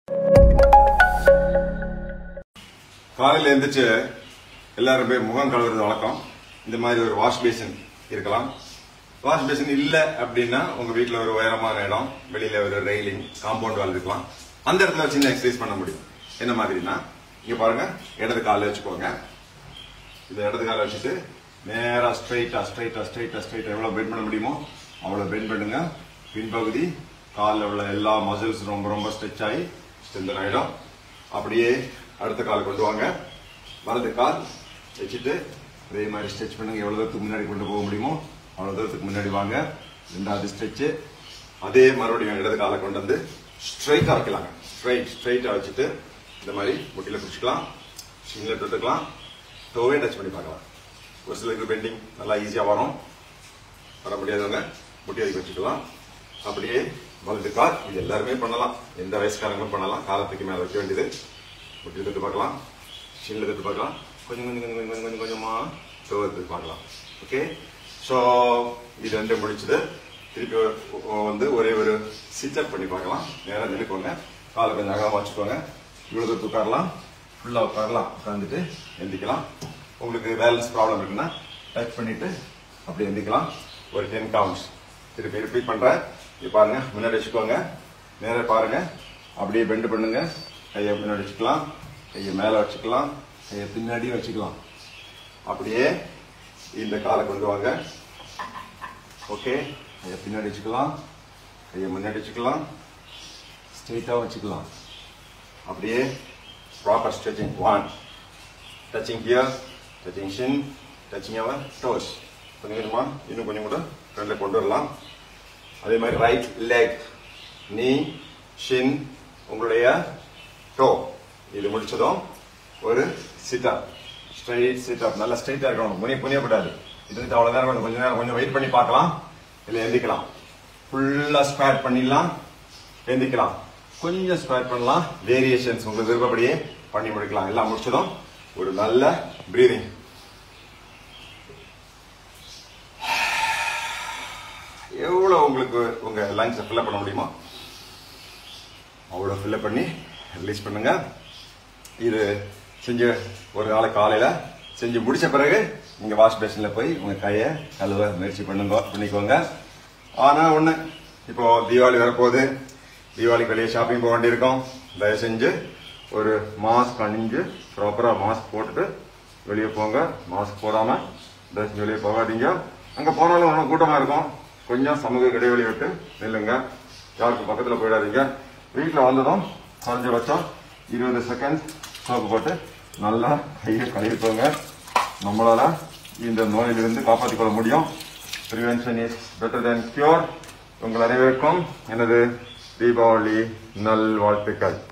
காலையில எழுந்திரிச்சு எல்லாரும் போய் முகம் கழுவுறது வழக்கம். இந்த மாதிரி ஒரு வாஷ் பேசின் இருக்கலாம். வாஷ் பேசின் இல்ல அப்படின்னா உங்க வீட்டுல ஒரு உயரமான இடம், வெளியில ஒரு ரெயிலிங், காம்பவுண்ட் வால் இருக்கலாம். அந்த இடத்துல சின்ன எக்ஸசைஸ் பண்ண முடியும். என்ன மாதிரினா இங்க பாருங்க, இடது கால வச்சுக்கோங்க. இந்த இடது கால வச்சுட்டு நேரா ஸ்ட்ரைட்டா எவ்வளவு பெண்ட் பண்ண முடியுமோ அவ்வளவு பெண்ட் பண்ணுங்க. பின்பகுதி காலில் உள்ள எல்லா மசில்ஸ் ரொம்ப ஸ்ட்ரெச் ஆகி ஸ்ட்ரென்தன் ஆயிடும். அப்படியே அடுத்த கால் கொண்டு வாங்க. வலது கால் வச்சுட்டு அதே மாதிரி ஸ்ட்ரெச் பண்ணுங்க. எவ்வளவு தூரத்துக்கு முன்னாடி கொண்டு போக முடியுமோ அவ்வளவு தூரத்துக்கு முன்னாடி வாங்க. ரெண்டாவது ஸ்ட்ரெச். அதே மறுபடியும் இடது காலை கொண்டு வந்து ஸ்ட்ரைட்டா வைக்கலாங்க. ஸ்ட்ரைட்டா வச்சுட்டு இந்த மாதிரி முட்டில பிடிச்சிக்கலாம், ஷின்ல தொட்டுக்கலாம், டோவே டச் பண்ணி பார்க்கலாம். ஒரு சிலருக்கு பெண்டிங் நல்லா ஈஸியா வரும், வர முடியாதவங்க முட்டி அடிக்க வச்சுக்கலாம். அப்படியே வலது கால், இது எல்லாருமே பண்ணலாம், எந்த வயசுக்காரங்களும் பண்ணலாம். காலத்துக்கு மேல வைக்க வேண்டியது. முட்டி தொட்டு பார்க்கலாம், ஷின்ல தொட்டு பார்க்கலாம், கொஞ்சமா டோ எடுத்து பார்க்கலாம். ஓகே, ஸோ இது ரெண்டு முடிச்சது. திருப்பி வந்து ஒரே ஒரு சிட்அப் பண்ணி பார்க்கலாம். நேரம் நினைக்கோங்க, காலை கொஞ்சம் அகலமா வச்சுக்கோங்க. இவ்வளவு தூரத்து உட்காரலாம், ஃபுல்லா உட்காரலாம். உட்காந்துட்டு எந்திக்கலாம். உங்களுக்கு பேலன்ஸ் ப்ராப்ளம் இருக்குன்னா டச் பண்ணிட்டு அப்படி எந்திக்கலாம். ஒரு 10 கவுண்ட்ஸ் திருப்பி ரிப்பீட் பண்றேன். இப்ப பாருங்க, முன்னாடி வச்சுக்கோங்க, நேரா பாருங்க, அப்படியே பெண்ட் பண்ணுங்க. கையை முன்னாடி வச்சுக்கலாம், கையை மேல வச்சுக்கலாம், கையை பின்னாடியும் வச்சுக்கலாம். அப்படியே இந்த காலை கொண்டு வாங்க. ஓகே, கையை பின்னாடி வச்சுக்கலாம், கையை முன்னாடி வச்சுக்கலாம், ஸ்ட்ரெயிட்டா வச்சுக்கலாம். அப்படியே proper stretching. 1 touching here, touching shin, touching your toes. கொஞ்சமா இன்னும் கொஞ்சம் கூட ஃப்ரண்ட்ல கொண்டு வரலாம். அதே மாதிரி ரைட் லெக், நீ, ஷின், உங்களுடைய டோ. இது முடிச்சதும் ஒரு சிட்அப், ஸ்ட்ரைட் சிட்அப். நல்லா ஸ்ட்ரைட்டா இருக்கணும், புனியப்படாது. இது அவ்வளவு நேரம் கொஞ்ச நேரம் கொஞ்சம் வெயிட் பண்ணி பார்க்கலாம். இல்ல எந்திக்கலாம். ஃபுல்லா ஸ்குவாட் பண்ணிடலாம், எந்திக்கலாம். கொஞ்சம் ஸ்குவாட் பண்ணலாம். வேரியேஷன்ஸ் உங்களுக்கு விருப்பப்படியே பண்ணி முடிக்கலாம். எல்லாம் முடிச்சதும் ஒரு நல்ல பிரீதிங். எவ்வளவு உங்களுக்கு உங்க லங்ஸ் ஃபில்அப் பண்ண முடியுமோ அவ்வளவு ஃபில்அப் பண்ணி ரிலீஸ் பண்ணுங்க. இது செஞ்சு ஒரு நாளைக்கு காலையில செஞ்சு முடிச்ச பிறகு நீங்க வாஷ் பேஷன்ல போய் உங்க கையை கழுவ முயற்சி பண்ணிக்கோங்க. ஆனா ஒண்ணு, இப்போ தீபாவளி வரப்போகுது, தீபாவளிக்கு வெளியே ஷாப்பிங் போக வேண்டியிருக்கோம். தயவு செஞ்சு ஒரு மாஸ்க் அணிஞ்சு ப்ராப்பரா மாஸ்க் போட்டுட்டு வெளியே போங்க. மாஸ்க் போடாம வெளியே போகாதீங்க. அங்க போனாலும் ஒன்றும் கூட்டமா இருக்கும். கொஞ்சம் சமூக இடைவெளி விட்டு நில்லுங்க. யாருக்கு பக்கத்துல போயிடாதீங்க. வீட்டுல வந்ததும் குறைஞ்சபட்சம் 20 செகண்ட் சோப்பு போட்டு நல்லா கையை கழுவிக்கோங்க. நம்மளால இந்த நோயிலிருந்து காப்பாற்றிக் கொள்ள முடியும். Prevention is better than cure. உங்கள் அனைவருக்கும் எனது தீபாவளி நல்வாழ்த்துக்கள்.